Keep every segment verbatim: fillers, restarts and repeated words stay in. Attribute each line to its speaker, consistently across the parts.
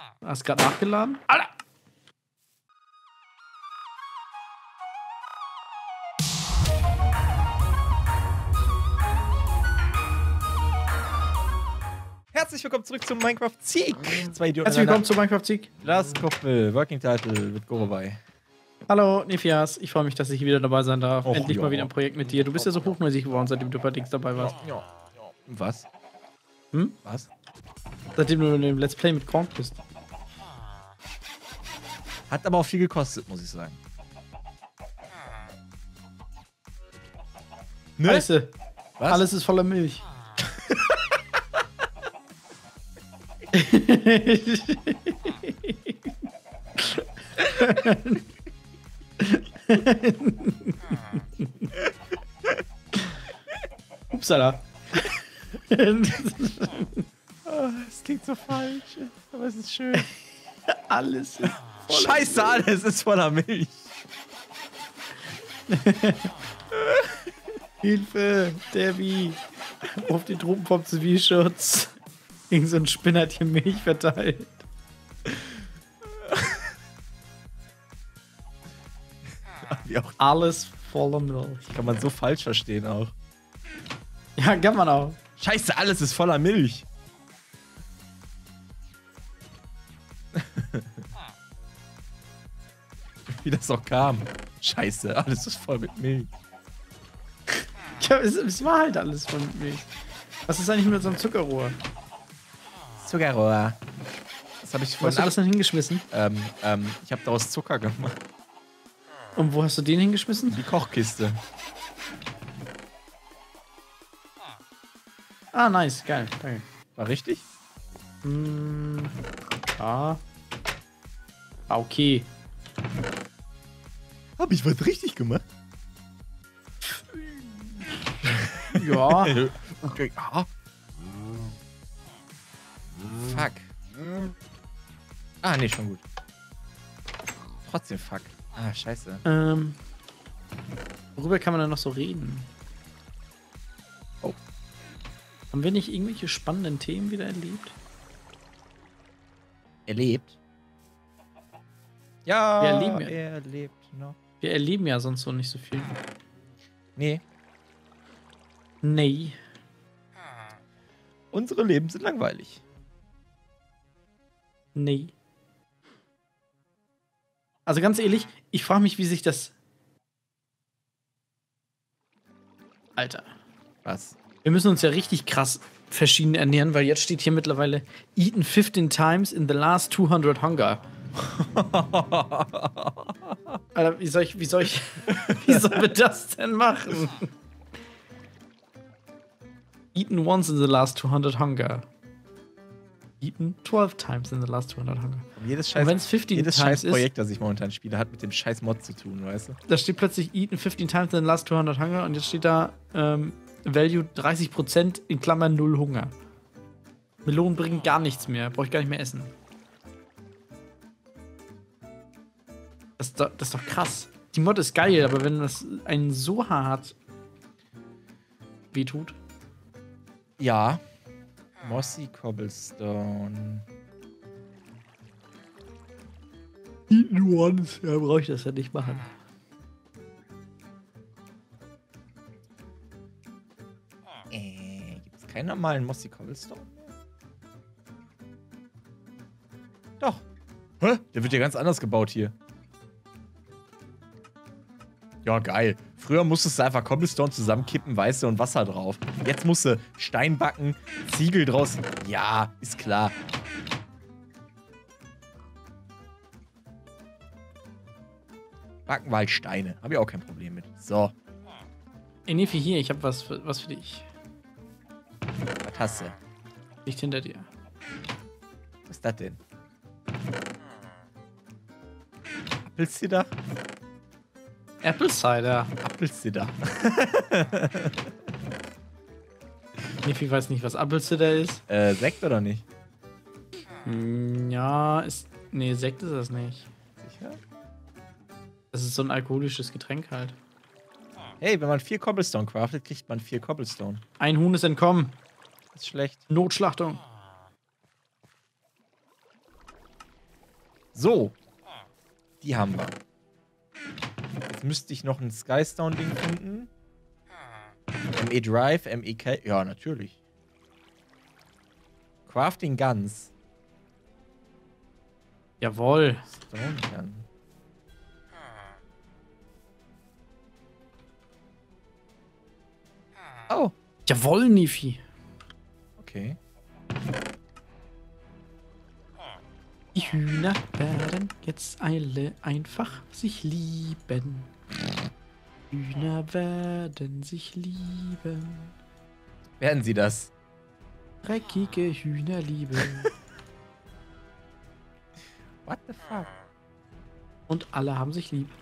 Speaker 1: Hast du gerade nachgeladen? Alter!
Speaker 2: Herzlich willkommen zurück zum Minecraft Sieg. Zwei Idioten.
Speaker 1: Herzlich willkommen zu Minecraft Sieg.
Speaker 2: Last Couple, Working Title mit Gorobei.
Speaker 1: Hallo, Nefias. Ich freue mich, dass ich wieder dabei sein darf.
Speaker 2: Och,
Speaker 1: Endlich
Speaker 2: ja.
Speaker 1: mal wieder ein Projekt mit dir. Du bist ja so hochnäsig geworden, seitdem du bei Dings dabei warst.
Speaker 2: Ja. Was?
Speaker 1: Hm?
Speaker 2: Was?
Speaker 1: Seitdem du in dem Let's Play mit Gronk bist.
Speaker 2: Hat aber auch viel gekostet, muss ich sagen. Ne?
Speaker 1: Scheiße.
Speaker 2: Was?
Speaker 1: Alles ist voller Milch. Upsala.
Speaker 2: Oh, es klingt so falsch, aber es ist schön.
Speaker 1: Alles ist voller
Speaker 2: Scheiße, alles ist voller Milch.
Speaker 1: Hilfe, Debbie. Auf die Truppen vom Zivilschutz. Irgend so ein Spinner hat hier Milch verteilt.
Speaker 2: Wie auch
Speaker 1: Alles voller Milch.
Speaker 2: kann man so falsch verstehen auch.
Speaker 1: Ja, kann man auch.
Speaker 2: Scheiße, alles ist voller Milch. Wie das auch kam. Scheiße, alles ist voll mit Milch.
Speaker 1: Ja, es, es war halt alles von Milch. Was ist eigentlich mit so einem Zuckerrohr?
Speaker 2: Zuckerrohr. Das habe ich
Speaker 1: Wo
Speaker 2: vorhin
Speaker 1: hast du das denn hingeschmissen?
Speaker 2: ähm, ähm, ich habe daraus Zucker gemacht.
Speaker 1: Und wo hast du den hingeschmissen?
Speaker 2: Die Kochkiste.
Speaker 1: Ah, nice. Geil. Danke.
Speaker 2: War richtig?
Speaker 1: Hm, ja. Ah, okay.
Speaker 2: Hab ich was richtig gemacht?
Speaker 1: Ja.
Speaker 2: Okay. Ah. Fuck. Ah, nee, schon gut. Trotzdem fuck. Ah, scheiße.
Speaker 1: ähm. Worüber kann man denn noch so reden?
Speaker 2: Oh.
Speaker 1: Haben wir nicht irgendwelche spannenden Themen wieder erlebt?
Speaker 2: Erlebt? Ja,
Speaker 1: Wir erleben ja.
Speaker 2: er lebt noch.
Speaker 1: Wir erleben ja sonst so nicht so viel.
Speaker 2: Nee,
Speaker 1: Nee.
Speaker 2: unsere Leben sind langweilig.
Speaker 1: Nee. Also ganz ehrlich, ich frage mich, wie sich das... Alter.
Speaker 2: Was?
Speaker 1: Wir müssen uns ja richtig krass verschieden ernähren, weil jetzt steht hier mittlerweile Eaten fifteen times in the last two hundred hunger. Alter, wie soll ich, wie soll ich, wie sollen wir das denn machen? Eaten once in the last two hundred hunger. Eaten twelve times in the last two hundred hunger.
Speaker 2: Jedes
Speaker 1: Und
Speaker 2: scheiß,
Speaker 1: wenn es fifteen
Speaker 2: jedes
Speaker 1: times
Speaker 2: scheiß
Speaker 1: ist,
Speaker 2: Projekt, das ich momentan spiele, hat mit dem scheiß Mod zu tun, weißt du?
Speaker 1: da steht plötzlich Eaten fifteen times in the last two hundred hunger und jetzt steht da ähm, Value dreißig Prozent in Klammern null Hunger. Melonen bringen gar nichts mehr, brauche ich gar nicht mehr essen. Das ist, doch, das ist doch krass. Die Mod ist geil, aber wenn das einen so hart wehtut.
Speaker 2: Ja. Mossy Cobblestone.
Speaker 1: Eaten once. Ja, brauche ich das ja nicht machen.
Speaker 2: Äh, gibt's keinen normalen Mossy Cobblestone? Doch. Hä? Der wird ja ganz anders gebaut hier. Ja, geil. Früher musstest du einfach Cobblestone zusammenkippen, weißt du, und Wasser drauf. Jetzt musst du Stein backen, Ziegel draus. Ja, ist klar. Backen wir halt Steine. Habe ich auch kein Problem mit. So,
Speaker 1: Ey, Nefi, hier, ich habe was für, was für dich.
Speaker 2: was hast du?
Speaker 1: Liegt hinter dir.
Speaker 2: Was ist das denn? Apfelcider?
Speaker 1: Apple Cider.
Speaker 2: Apfelcider.
Speaker 1: Nefi weiß nicht, was Apple Cider ist.
Speaker 2: Äh, Sekt oder nicht?
Speaker 1: Hm, ja, ist. Nee, Sekt ist das nicht.
Speaker 2: Sicher?
Speaker 1: Das ist so ein alkoholisches Getränk halt.
Speaker 2: Hey, wenn man vier Cobblestone craftet, kriegt man vier Cobblestone.
Speaker 1: Ein Huhn ist entkommen.
Speaker 2: Das ist schlecht.
Speaker 1: Notschlachtung.
Speaker 2: So. Die haben wir. Jetzt müsste ich noch ein Skystone-Ding finden. M E Drive, M E K. Ja, natürlich. Crafting Guns.
Speaker 1: Jawohl.
Speaker 2: Stone Gun. Oh.
Speaker 1: Jawohl, Nifi.
Speaker 2: Okay.
Speaker 1: Die Hühner werden jetzt alle einfach sich lieben. Hühner werden sich lieben.
Speaker 2: Werden sie das?
Speaker 1: Dreckige Hühnerliebe.
Speaker 2: What the fuck?
Speaker 1: Und alle haben sich lieb.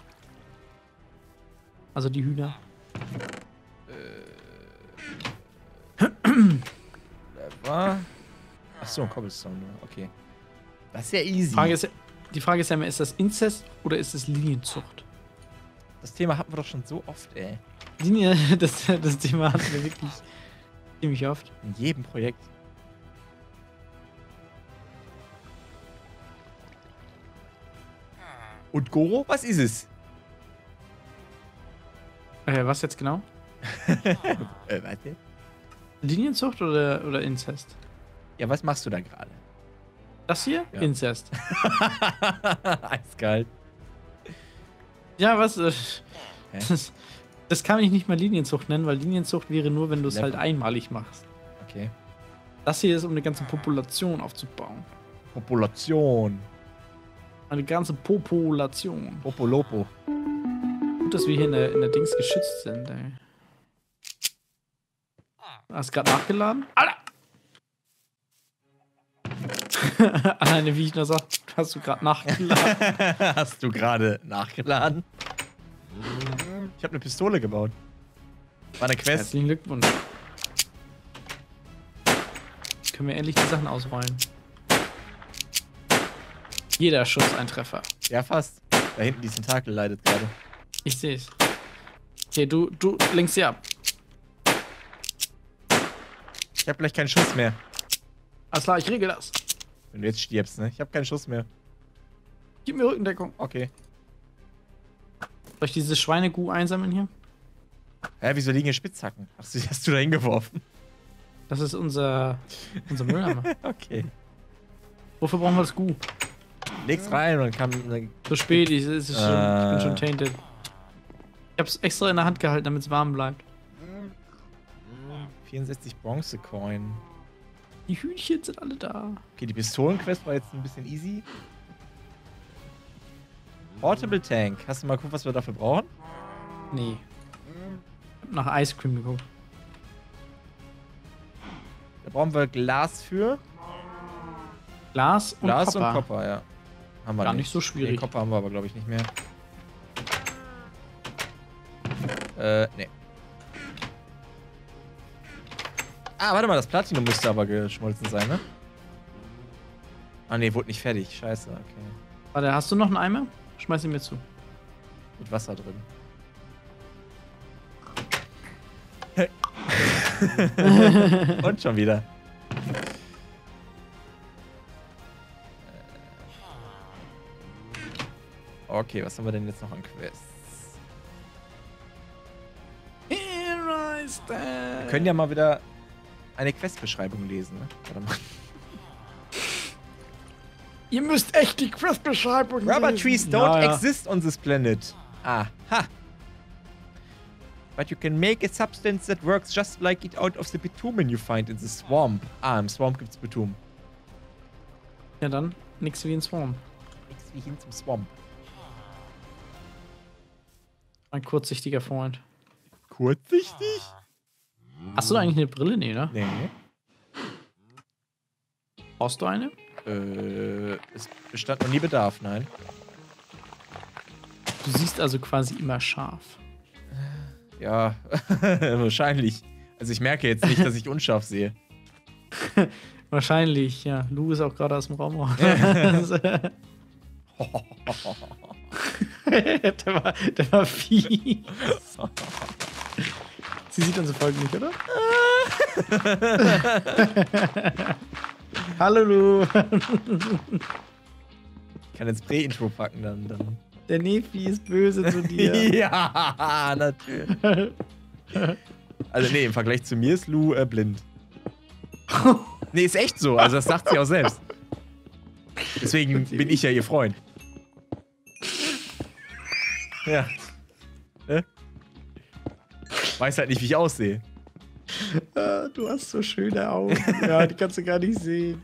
Speaker 1: Also die Hühner.
Speaker 2: War. Achso, ein Cobblestone. Okay. Das ist ja easy.
Speaker 1: Frage ist, die Frage ist ja immer, ist das Inzest oder ist es Linienzucht?
Speaker 2: Das Thema hatten wir doch schon so oft, ey.
Speaker 1: Linie, das, das Thema hatten wir wirklich ziemlich oft.
Speaker 2: In jedem Projekt. Und Goro, was ist es?
Speaker 1: Äh, was jetzt genau?
Speaker 2: äh, warte.
Speaker 1: Linienzucht oder, oder Inzest?
Speaker 2: Ja, was machst du da gerade?
Speaker 1: Das hier?
Speaker 2: Ja.
Speaker 1: Inzest.
Speaker 2: Eiskalt.
Speaker 1: Ja, was? Äh,
Speaker 2: Hä?
Speaker 1: das, das kann ich nicht mal Linienzucht nennen, weil Linienzucht wäre nur, wenn du es
Speaker 2: Level.
Speaker 1: halt einmalig machst.
Speaker 2: Okay.
Speaker 1: Das hier ist, um eine ganze Population aufzubauen.
Speaker 2: Population.
Speaker 1: Eine ganze Population.
Speaker 2: Popolopo.
Speaker 1: Gut, dass wir hier in der, in der Dings geschützt sind, ey. Hast du gerade nachgeladen? Alter! Alleine wie ich nur sag, hast du gerade nachgeladen.
Speaker 2: Hast du gerade nachgeladen? Ich habe eine Pistole gebaut. War eine Quest.
Speaker 1: Herzlichen Glückwunsch. Können wir endlich die Sachen ausrollen. Jeder Schuss ein Treffer.
Speaker 2: Ja, fast. Da hinten die Tentakel leidet gerade.
Speaker 1: Ich sehe es. Okay, du, du lenkst sie ab.
Speaker 2: Ich habe gleich keinen Schuss mehr.
Speaker 1: Alles klar, ich regel das.
Speaker 2: Wenn du jetzt stirbst, ne? Ich habe keinen Schuss mehr.
Speaker 1: Gib mir Rückendeckung.
Speaker 2: Okay.
Speaker 1: Soll ich diese Schweinegu einsammeln hier?
Speaker 2: Hä, wieso liegen hier Spitzhacken? Ach, die hast du da hingeworfen.
Speaker 1: Das ist unser, unser Mülleimer.
Speaker 2: Okay.
Speaker 1: Wofür brauchen wir das Gu?
Speaker 2: Leg's rein und dann kann. Dann
Speaker 1: Zu spät, ich, es ist schon, ich bin schon
Speaker 2: Äh.
Speaker 1: tainted. Ich hab's extra in der Hand gehalten, damit es warm bleibt.
Speaker 2: vierundsechzig Bronze-Coin.
Speaker 1: Die Hühnchen sind alle da.
Speaker 2: Okay, die Pistolenquest war jetzt ein bisschen easy. Portable Tank. Hast du mal geguckt, was wir dafür brauchen?
Speaker 1: Nee. Ich hab nach Ice Cream geguckt.
Speaker 2: Da brauchen wir Glas für.
Speaker 1: Glas und
Speaker 2: Glas
Speaker 1: Copper.
Speaker 2: und Copper, ja. Haben wir
Speaker 1: Gar nicht so schwierig.
Speaker 2: Nee, Copper haben wir aber, glaube ich, nicht mehr. Äh, nee. Ah, warte mal, das Platinum müsste aber geschmolzen sein, ne? Ah, nee, wurde nicht fertig. Scheiße, okay.
Speaker 1: Warte, hast du noch einen Eimer? Schmeiß ihn mir zu.
Speaker 2: Mit Wasser drin. Und schon wieder. Okay, was haben wir denn jetzt noch an Quests?
Speaker 1: Here I stand.
Speaker 2: Wir können ja mal wieder eine Questbeschreibung lesen, ne? Warte mal.
Speaker 1: Ihr müsst echt die Questbeschreibung
Speaker 2: Rubber
Speaker 1: lesen.
Speaker 2: trees don't
Speaker 1: Ja, ja.
Speaker 2: exist on this planet. Aha. But you can make a substance that works just like it out of the bitumen you find in the swamp. Ah, im Swamp gibt's Bitum.
Speaker 1: Ja, dann nix wie ein Swarm.
Speaker 2: Nix wie hin zum Swamp.
Speaker 1: Ein kurzsichtiger Freund.
Speaker 2: Kurzsichtig?
Speaker 1: Hast du da eigentlich eine Brille? Nee, ne?
Speaker 2: Nee.
Speaker 1: Brauchst du eine?
Speaker 2: Äh, es bestand noch nie Bedarf, nein.
Speaker 1: Du siehst also quasi immer scharf.
Speaker 2: Ja, wahrscheinlich. Also ich merke jetzt nicht, dass ich unscharf sehe.
Speaker 1: Wahrscheinlich, ja. Lou ist auch gerade aus dem Raum raus. der, war, der war fies. Sie sieht unsere Folge nicht, oder? Hallo Lou.
Speaker 2: kann ins Prä-Intro packen dann. dann.
Speaker 1: Der Nefi ist böse zu dir.
Speaker 2: Ja, natürlich. Also nee, im Vergleich zu mir ist Lou äh, blind. Nee, ist echt so. Also das sagt sie auch selbst. Deswegen bin ich ja ihr Freund. Ja. Ne? Weiß halt nicht, wie ich aussehe.
Speaker 1: Ah, du hast so schöne Augen. Ja, die kannst du gar nicht sehen.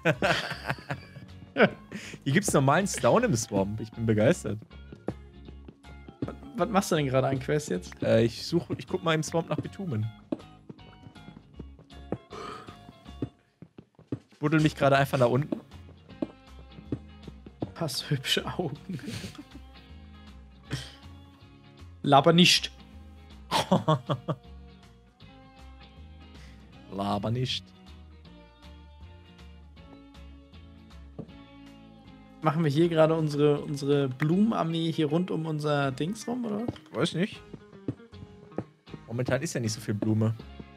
Speaker 2: Hier gibt's normalen Stone im Swamp. Ich bin begeistert.
Speaker 1: Was, was machst du denn gerade an Quest jetzt?
Speaker 2: Äh, ich suche, ich guck mal im Swamp nach Bitumen. Ich buddel mich gerade einfach nach unten.
Speaker 1: Hast hübsche Augen. Laber nicht.
Speaker 2: Laber nicht.
Speaker 1: Machen wir hier gerade unsere, unsere Blumenarmee hier rund um unser Dings rum, oder was?
Speaker 2: Weiß nicht. Momentan ist ja nicht so viel Blume.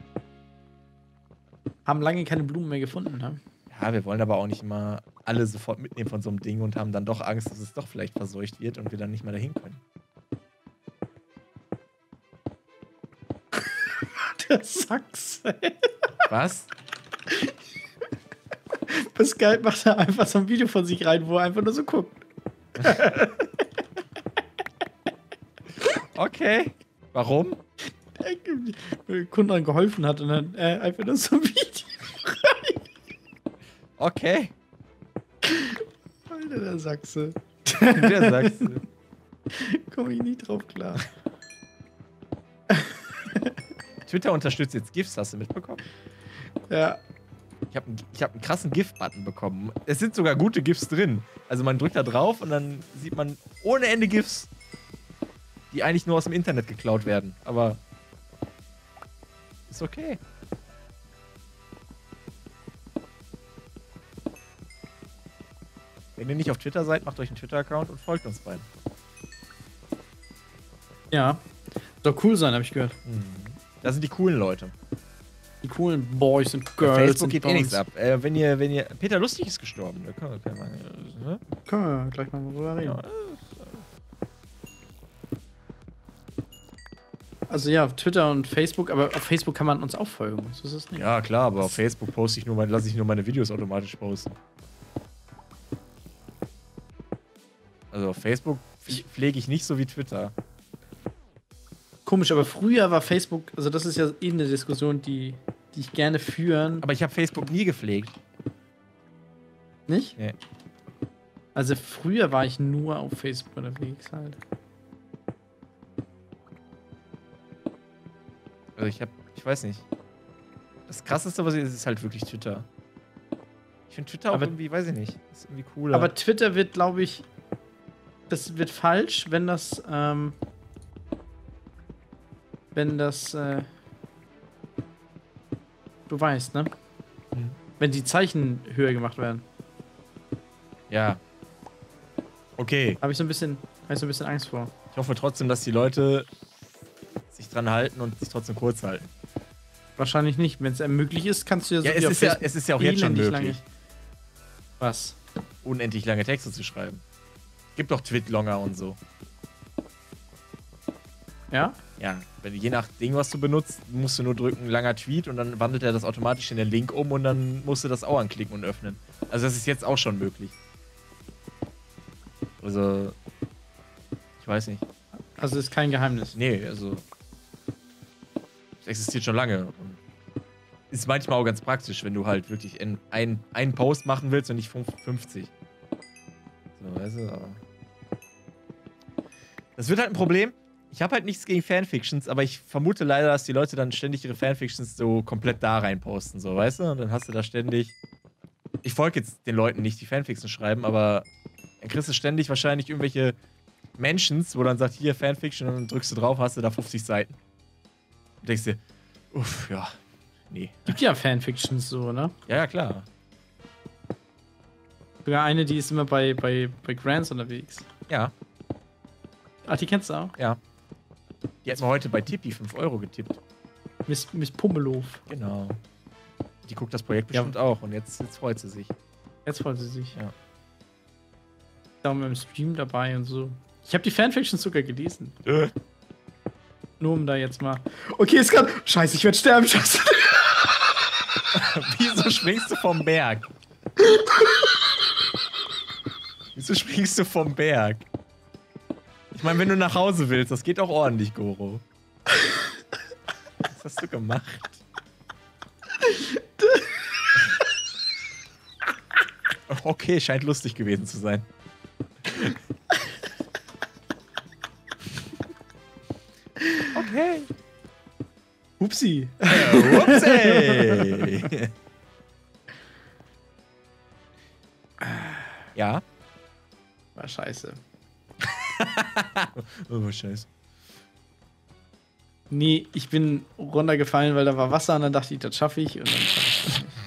Speaker 1: Haben lange keine Blumen mehr gefunden, ne?
Speaker 2: Ja, wir wollen aber auch nicht immer alle sofort mitnehmen von so einem Ding und haben dann doch Angst, dass es doch vielleicht verseucht wird und wir dann nicht mehr dahin können.
Speaker 1: Der Sachse.
Speaker 2: Was?
Speaker 1: Bei Skype macht er einfach so ein Video von sich rein, wo er einfach nur so guckt.
Speaker 2: Okay. Warum?
Speaker 1: Der Kunde dann geholfen hat und dann äh, einfach nur so ein Video rein.
Speaker 2: Okay.
Speaker 1: Alter, der Sachse.
Speaker 2: Der Sachse.
Speaker 1: Komme ich nicht drauf klar.
Speaker 2: Twitter unterstützt jetzt GIFs, hast du mitbekommen?
Speaker 1: Ja.
Speaker 2: Ich habe ich hab einen krassen GIF-Button bekommen. Es sind sogar gute GIFs drin. Also man drückt da drauf und dann sieht man ohne Ende GIFs, die eigentlich nur aus dem Internet geklaut werden. Aber ist okay. Wenn ihr nicht auf Twitter seid, macht euch einen Twitter-Account und folgt uns beiden.
Speaker 1: Ja. Soll cool sein, habe ich gehört.
Speaker 2: Mhm. Da sind die coolen Leute.
Speaker 1: Die coolen Boys und
Speaker 2: Bei
Speaker 1: Girls.
Speaker 2: Facebook
Speaker 1: und
Speaker 2: geht eh
Speaker 1: Boys.
Speaker 2: nichts ab. Äh, wenn ihr, wenn ihr. Peter Lustig ist gestorben. Da können wir, können wir, ne?
Speaker 1: Können wir gleich mal drüber reden.
Speaker 2: Ja.
Speaker 1: Also ja, auf Twitter und Facebook, aber auf Facebook kann man uns auch folgen. So ist es nicht.
Speaker 2: Ja, klar, aber auf Facebook poste ich nur mein, lasse ich nur meine Videos automatisch posten. Also auf Facebook pflege ich nicht so wie Twitter.
Speaker 1: Komisch, aber früher war Facebook, also das ist ja eh eine Diskussion, die, die ich gerne führen.
Speaker 2: Aber ich habe Facebook nie gepflegt.
Speaker 1: Nicht?
Speaker 2: Nee.
Speaker 1: Also früher war ich nur auf Facebook unterwegs halt.
Speaker 2: Also ich habe, ich weiß nicht. Das Krasseste, was ich ist, ist halt wirklich Twitter. Ich finde Twitter auch
Speaker 1: Aber-
Speaker 2: irgendwie, weiß ich nicht, ist irgendwie cooler.
Speaker 1: Aber Twitter wird, glaube ich, das wird falsch, wenn das, ähm, wenn das, äh, du weißt, ne?
Speaker 2: Hm.
Speaker 1: Wenn die Zeichen höher gemacht werden.
Speaker 2: Ja. Okay.
Speaker 1: Habe ich so ein bisschen, habe ich so ein bisschen Angst vor.
Speaker 2: Ich hoffe trotzdem, dass die Leute sich dran halten und sich trotzdem kurz halten.
Speaker 1: Wahrscheinlich nicht. Wenn es möglich ist, kannst du ja so
Speaker 2: Ja, es
Speaker 1: wie auf
Speaker 2: ist ja,
Speaker 1: Facebook
Speaker 2: es ist ja auch jetzt schon
Speaker 1: elendig
Speaker 2: möglich,
Speaker 1: lange- Was?
Speaker 2: unendlich lange Texte zu schreiben. Gibt doch Twitlonger und so.
Speaker 1: Ja?
Speaker 2: Ja, wenn du je nach Ding, was du benutzt, musst du nur drücken, langer Tweet und dann wandelt er das automatisch in den Link um und dann musst du das auch anklicken und öffnen. Also das ist jetzt auch schon möglich. Also, ich weiß nicht.
Speaker 1: Also ist kein Geheimnis.
Speaker 2: Nee, also, es existiert schon lange. Und ist manchmal auch ganz praktisch, wenn du halt wirklich in ein, einen Post machen willst und nicht fünfzig. So, weißt du, aber das wird halt ein Problem. Ich habe halt nichts gegen Fanfictions, aber ich vermute leider, dass die Leute dann ständig ihre Fanfictions so komplett da rein posten, so, weißt du? Und dann hast du da ständig. Ich folge jetzt den Leuten nicht, die Fanfictions schreiben, aber dann kriegst du ständig wahrscheinlich irgendwelche Mentions, wo dann sagt, hier Fanfiction, und dann drückst du drauf, hast du da fünfzig Seiten. Und denkst dir, uff, ja, nee.
Speaker 1: Gibt ja Fanfictions so, ne?
Speaker 2: Ja, ja, klar.
Speaker 1: Sogar eine, die ist immer bei, bei, bei Grants unterwegs.
Speaker 2: Ja,
Speaker 1: Ach, die kennst du auch?
Speaker 2: ja. Die hat mir heute bei Tippi fünf Euro getippt.
Speaker 1: Miss, Miss Pummelow.
Speaker 2: Genau. Die guckt das Projekt
Speaker 1: Ja.
Speaker 2: bestimmt auch und jetzt, jetzt freut sie sich.
Speaker 1: Jetzt freut sie sich.
Speaker 2: Ja.
Speaker 1: Da haben wir im Stream dabei und so. Ich habe die Fanfictions sogar gelesen.
Speaker 2: Äh.
Speaker 1: Nur um da jetzt mal. Okay, ist gerade. Scheiße, ich werde sterben. Scheiße.
Speaker 2: Wieso springst du vom Berg? Wieso springst du vom Berg? Ich meine, wenn du nach Hause willst, das geht auch ordentlich, Goro. Was hast du gemacht? Okay, scheint lustig gewesen zu sein. Okay.
Speaker 1: Upsi.
Speaker 2: Ja, upsi. Ja.
Speaker 1: War scheiße.
Speaker 2: Oh, scheiße.
Speaker 1: Nee, ich bin runtergefallen, weil da war Wasser und dann dachte ich, das schaffe ich und dann schaffe ich das nicht.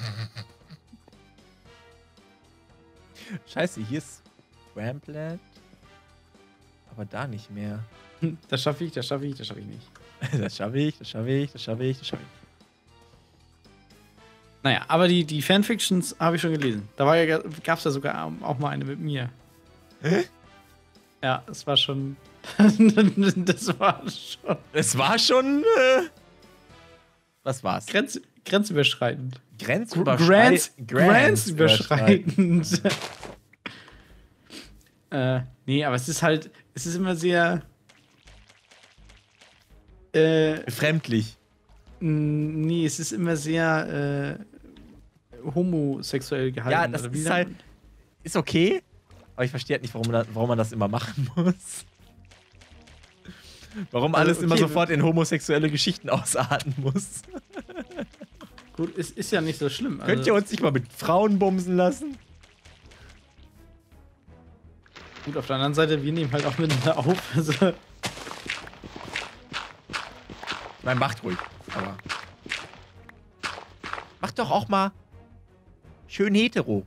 Speaker 2: Scheiße, hier ist Ramplet. Aber da nicht mehr.
Speaker 1: Das schaffe ich, das schaffe ich, das schaffe ich nicht.
Speaker 2: Das schaffe ich, das schaffe ich, das schaffe ich, das schaffe ich.
Speaker 1: Naja, aber die, die Fanfictions habe ich schon gelesen. Da war ja, gab es ja sogar auch mal eine mit mir.
Speaker 2: Hä?
Speaker 1: Ja, es war schon. Das war schon.
Speaker 2: Es war schon. Äh, was war's?
Speaker 1: Grenz, grenzüberschreitend.
Speaker 2: Grenzüberschreitend.
Speaker 1: Grenz, grenzüberschreitend. äh, nee, aber es ist halt. Es ist immer sehr. Äh,
Speaker 2: Befremdlich.
Speaker 1: Nee, es ist immer sehr äh, homosexuell gehalten.
Speaker 2: Ja, das
Speaker 1: oder wie
Speaker 2: ist
Speaker 1: sagt
Speaker 2: halt.
Speaker 1: man?
Speaker 2: Ist okay. Aber ich verstehe halt nicht, warum, da, warum man das immer machen muss. Warum
Speaker 1: Also,
Speaker 2: alles
Speaker 1: okay,
Speaker 2: immer sofort in homosexuelle Geschichten ausarten muss.
Speaker 1: Gut, es ist ja nicht so schlimm. Also,
Speaker 2: Könnt ihr uns nicht mal mit Frauen bumsen lassen?
Speaker 1: gut, auf der anderen Seite, wir nehmen halt auch miteinander auf. Also,
Speaker 2: Nein, macht ruhig. Aber. Macht doch auch mal schön hetero.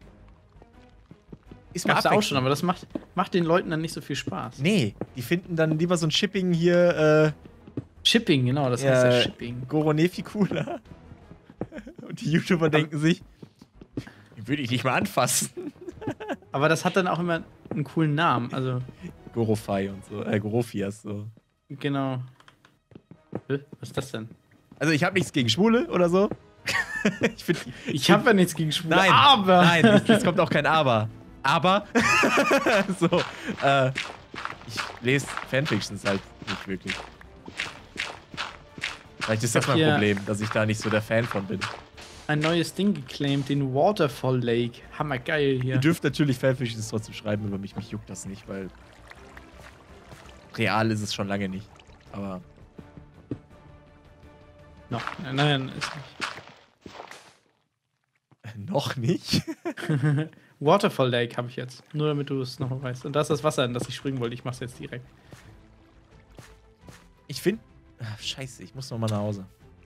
Speaker 2: Ist mal
Speaker 1: machst du auch
Speaker 2: abwechselnd.
Speaker 1: schon, aber das macht, macht den Leuten dann nicht so viel Spaß.
Speaker 2: Nee, die finden dann lieber so ein Shipping hier, äh,
Speaker 1: Shipping, genau, das heißt ja Shipping.
Speaker 2: Goro Nefi cooler. Und die YouTuber aber denken sich, den würde ich nicht mal anfassen.
Speaker 1: Aber das hat dann auch immer einen coolen Namen, also.
Speaker 2: Gorofai und so, äh, Gorofias so.
Speaker 1: Genau. Hä? Was ist das denn?
Speaker 2: Also ich habe nichts gegen Schwule oder so. ich find,
Speaker 1: Ich habe ja nichts gegen Schwule,
Speaker 2: nein,
Speaker 1: aber.
Speaker 2: Nein, es, es kommt auch kein Aber. Aber, so, äh, ich lese Fanfictions halt nicht wirklich. Vielleicht ist das mein
Speaker 1: hier
Speaker 2: Problem, dass ich da nicht so der Fan von bin.
Speaker 1: ein neues Ding geclaimed, den Waterfall Lake. Hammergeil hier.
Speaker 2: Ihr dürft natürlich Fanfictions trotzdem schreiben über mich, mich juckt das nicht, weil real ist es schon lange nicht. Aber
Speaker 1: Noch. Nein, nein, ist
Speaker 2: noch nicht.
Speaker 1: nicht. Waterfall Lake habe ich jetzt. Nur damit du es noch weißt. Und da ist das Wasser, in das ich springen wollte. Ich mach's jetzt direkt.
Speaker 2: Ich finde. Scheiße, ich muss noch mal nach Hause.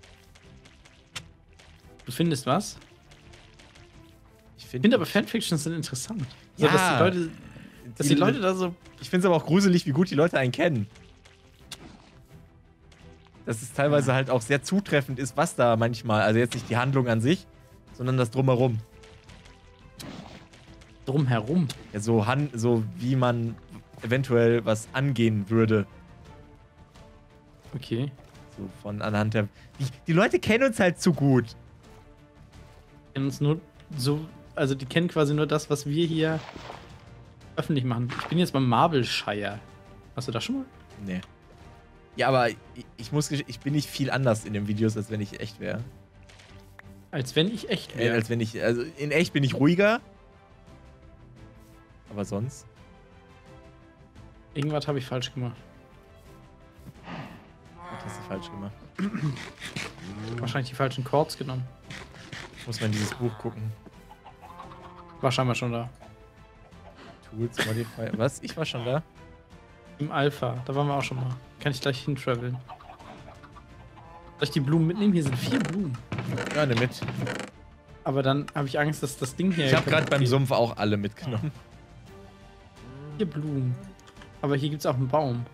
Speaker 1: Du findest was?
Speaker 2: Ich
Speaker 1: Ich
Speaker 2: finde
Speaker 1: finde aber Fanfictions sind interessant.
Speaker 2: Ja,
Speaker 1: so, dass die Leute, dass die Leute da so.
Speaker 2: Ich finde es aber auch gruselig, wie gut die Leute einen kennen. Dass es teilweise halt auch sehr zutreffend ist, was da manchmal, also jetzt nicht die Handlung an sich, sondern das Drumherum.
Speaker 1: Drumherum.
Speaker 2: Ja, so, han so wie man eventuell was angehen würde.
Speaker 1: Okay.
Speaker 2: So von anhand der. Die, die Leute kennen uns halt zu gut.
Speaker 1: Kennen uns nur so. Also, die kennen quasi nur das, was wir hier öffentlich machen. Ich bin jetzt beim Marbleshire. Hast du das schon mal?
Speaker 2: Nee. Ja, aber ich, ich muss gesch- ich bin nicht viel anders in den Videos, als wenn ich echt wäre.
Speaker 1: Als wenn ich echt
Speaker 2: Äh,
Speaker 1: wäre.
Speaker 2: als wenn ich. Also in echt bin ich ruhiger. Aber sonst.
Speaker 1: Irgendwas habe ich falsch gemacht.
Speaker 2: Was hast du falsch gemacht?
Speaker 1: Wahrscheinlich die falschen Chords genommen.
Speaker 2: Ich muss mal in dieses Buch gucken.
Speaker 1: War scheinbar schon da.
Speaker 2: Tools, Modify. Was? Ich war schon da?
Speaker 1: Im Alpha. Da waren wir auch schon mal. Kann ich gleich hintraveln. Soll ich die Blumen mitnehmen? Hier sind vier Blumen.
Speaker 2: Ja, ne mit.
Speaker 1: Aber dann habe ich Angst, dass das Ding hier.
Speaker 2: Ich habe gerade
Speaker 1: kaputt
Speaker 2: beim
Speaker 1: geht.
Speaker 2: Sumpf auch alle mitgenommen.
Speaker 1: Vier Blumen. Aber hier gibt es auch einen Baum.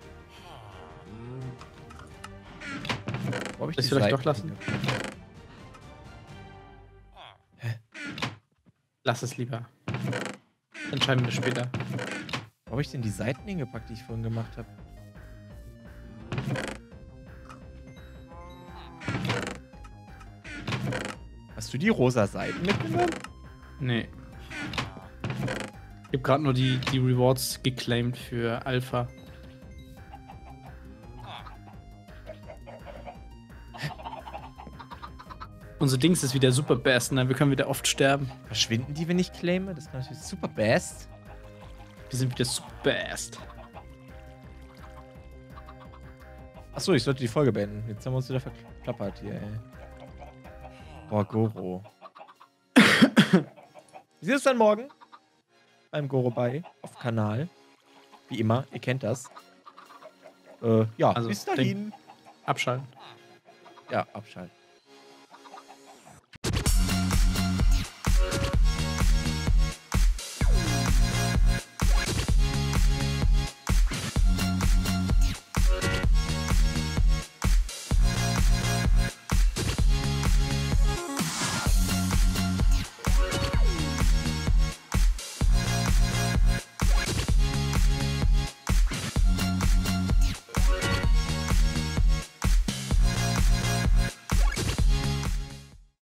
Speaker 2: Wo hab ich
Speaker 1: Soll ich
Speaker 2: die
Speaker 1: vielleicht
Speaker 2: Seiten
Speaker 1: doch lassen?
Speaker 2: hingepackt?
Speaker 1: Lass es lieber. Entscheiden wir später.
Speaker 2: Wo habe ich denn die Seiten hingepackt, die ich vorhin gemacht habe? Hast du die rosa Seiten mitgenommen?
Speaker 1: Nee. Ich habe gerade nur die, die Rewards geclaimed für Alpha. Unser Dings ist wieder super best, ne? Wir können wieder oft sterben.
Speaker 2: Verschwinden die, wenn ich claime? Das kann natürlich super best.
Speaker 1: Wir sind wieder super best.
Speaker 2: Achso, ich sollte die Folge beenden. Jetzt haben wir uns wieder verklappert hier, ey. Boah, Goro. Wir sehen uns dann morgen beim Goro bei auf dem Kanal. Wie immer, ihr kennt das. Äh, ja,
Speaker 1: Also,
Speaker 2: bis dahin.
Speaker 1: Abschalten.
Speaker 2: Ja, abschalten.